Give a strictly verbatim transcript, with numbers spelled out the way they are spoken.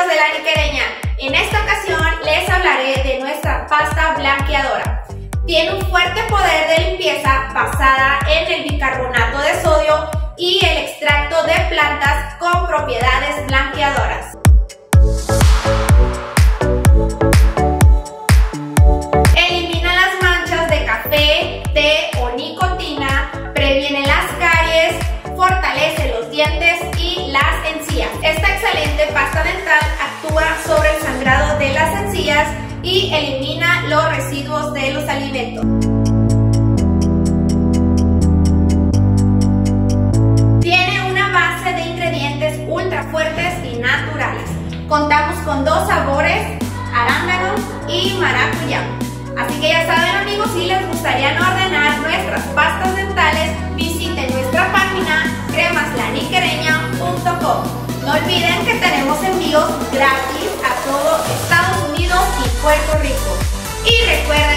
amigos de La Niquereña, en esta ocasión les hablaré de nuestra pasta blanqueadora. Tiene un fuerte poder de limpieza basada en el bicarbonato de sodio y el extracto de plantas con propiedades blanqueadoras. Elimina las manchas de café, té o nicotina, previene las caries, fortalece los dientes y las encías. Esta excelente pasta dental actúa sobre el sangrado de las encías y elimina los residuos de los alimentos. Tiene una base de ingredientes ultra fuertes y naturales. Contamos con dos sabores, arándano y maracuyá. Así que ya saben, amigos, si les gustaría ordenar nuestras pastas dentales, visiten nuestra página cremas la niquereña punto com. No olviden que tenemos envíos gratis a todo Estados Unidos y Puerto Rico. Y recuerden